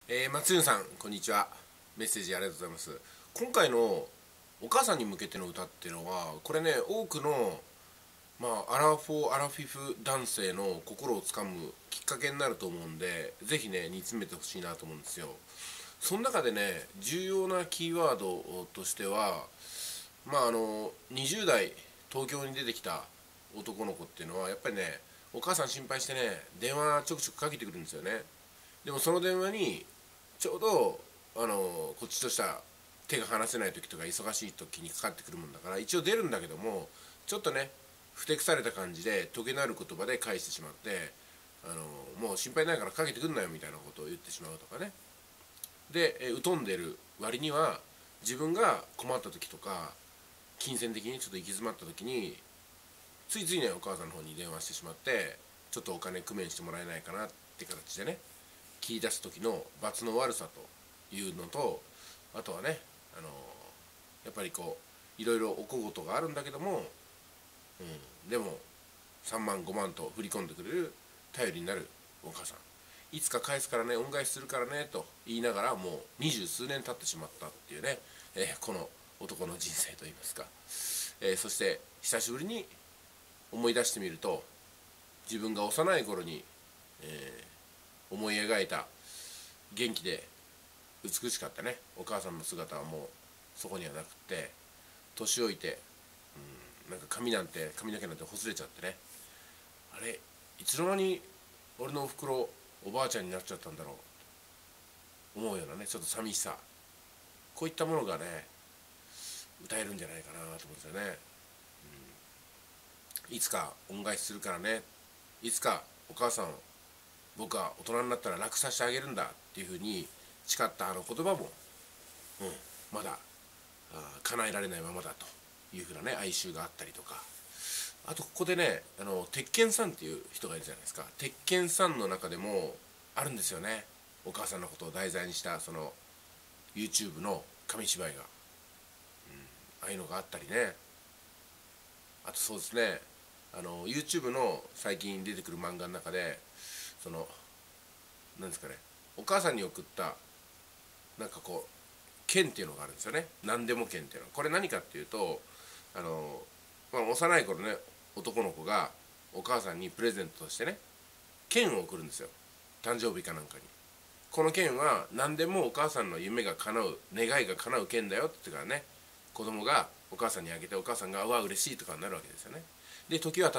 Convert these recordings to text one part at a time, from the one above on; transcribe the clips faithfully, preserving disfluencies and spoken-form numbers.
えー、松潤さんこんにちは。メッセージありがとうございます。今回のお母さんに向けての歌っていうのは、これね、多くの、まあ、アラフォーアラフィフ男性の心をつかむきっかけになると思うんで、ぜひね煮詰めてほしいなと思うんですよ。その中でね、重要なキーワードとしては、まああのにじゅう代東京に出てきた男の子っていうのは、やっぱりね、お母さん心配してね、電話ちょくちょくかけてくるんですよね。でもその電話にちょうどあのこっちとしたら手が離せない時とか忙しい時にかかってくるもんだから、一応出るんだけども、ちょっとねふてくされた感じでトゲのある言葉で返してしまって、あのもう心配ないからかけてくんなよみたいなことを言ってしまうとかね。でえ疎んでる割には、自分が困った時とか金銭的にちょっと行き詰まった時に、ついついねお母さんの方に電話してしまって、ちょっとお金工面してもらえないかなって形でね、切り出す時の罰の悪さというのと、あとはね、あのやっぱりこういろいろお小言があるんだけども、うん、でもさんまんごまんと振り込んでくれる頼りになるお母さん、いつか返すからね、恩返しするからねと言いながら、もう二十数年経ってしまったっていうね、えーこの男の人生といいますか、えーそして久しぶりに思い出してみると、自分が幼い頃に、えー思い描いた元気で美しかったねお母さんの姿はもうそこにはなくって、年老いて、うん、なんか髪なんて髪の毛なんてほつれちゃってね、あれいつの間に俺のおふくろおばあちゃんになっちゃったんだろう思うようなね、ちょっと寂しさ、こういったものがね歌えるんじゃないかなと思うんですよね。いつか恩返しするからね、いつかお母さんを僕は大人になったら楽させてあげるんだっていうふうに誓ったあの言葉も、うん、まだ叶えられないままだというふうなね哀愁があったりとか、あとここでね、あの鉄拳さんっていう人がいるじゃないですか。鉄拳さんの中でもあるんですよね、お母さんのことを題材にしたその YouTube の紙芝居が、うん、ああいうのがあったりね。あとそうですね、あの YouTube の最近出てくる漫画の中で、そのなんですかね、お母さんに送ったなんかこう剣っていうのがあるんですよね。何でも剣っていうのは、これ何かっていうと、あの、まあ、幼い頃ね男の子がお母さんにプレゼントとしてね剣を送るんですよ、誕生日かなんかに。この剣は何でもお母さんの夢が叶う、願いが叶う剣だよって言ってからね、子供がお母さんにあげて、お母さんがうわ嬉しいとかになるわけですよね。で時は経って、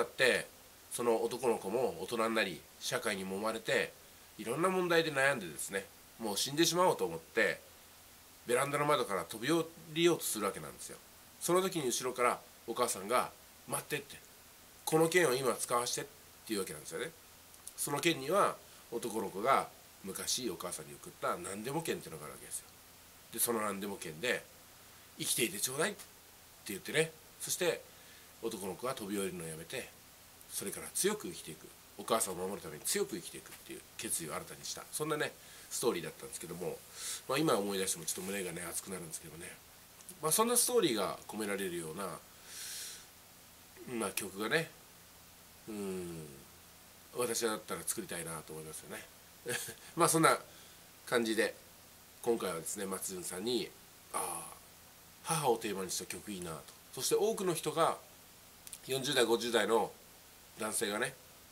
その男の子も大人になり社会に揉まれて、いろんな問題で悩んでですね、もう死んでしまおうと思ってベランダの窓から飛び降りようとするわけなんですよ。その時に後ろからお母さんが「待って」って、「この剣を今使わせて」っていうわけなんですよね。その剣には男の子が昔お母さんに送った何でも剣っていうのがあるわけですよ。でその何でも剣で「生きていてちょうだい」って言ってね、そして男の子が飛び降りるのをやめて、それから強く生きていく、お母さんを守るために強く生きていくっていう決意を新たにした、そんなねストーリーだったんですけども、まあ、今思い出してもちょっと胸がね熱くなるんですけどね、まあ、そんなストーリーが込められるような、まあ、曲がね、うん私だったら作りたいなと思いますよねまあそんな感じで、今回はですね松潤さんにああ母をテーマにした曲いいなと、そして多くの人がよんじゅう代ごじゅう代の男性がね、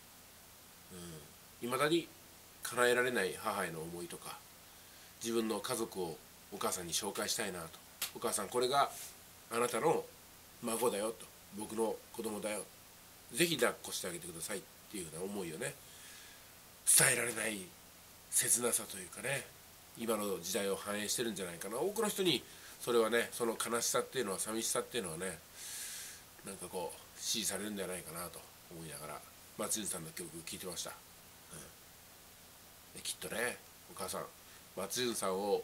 いまだに叶えられない母への思いとか、自分の家族をお母さんに紹介したいなと、お母さんこれがあなたの孫だよと、僕の子供だよ、ぜひ抱っこしてあげてくださいっていうような思いをね、伝えられない切なさというかね、今の時代を反映してるんじゃないかな。多くの人にそれはね、その悲しさっていうのは、寂しさっていうのはね、なんかこう支持されるんじゃないかなと思いながら松潤さんの曲聴いてました、うん、きっとねお母さん松潤さんを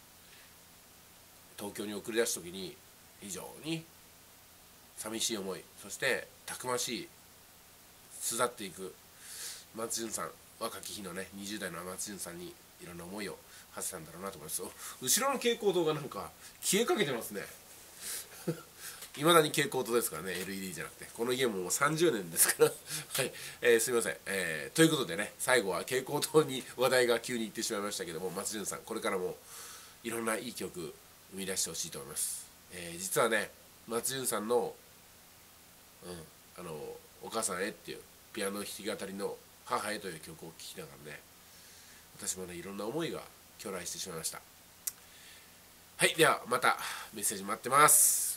東京に送り出す時に非常に寂しい思い、そしてたくましい巣立っていく松潤さん、若き日のねにじゅう代の松潤さんにいろんな思いを馳せたんだろうなと思います。後ろの蛍光灯がなんか消えかけてますねいまだに蛍光灯ですからね、 エルイーディー じゃなくて。この家ももうさんじゅうねんですからはい、えー、すみません、えー、ということでね、最後は蛍光灯に話題が急にいってしまいましたけども、松潤さんこれからもいろんないい曲生み出してほしいと思います。えー、実はね、松潤さんの、うん、あのお母さんへっていうピアノ弾き語りの母へという曲を聴きながらね、私もねいろんな思いが去来してしまいました。はい、ではまたメッセージ待ってます。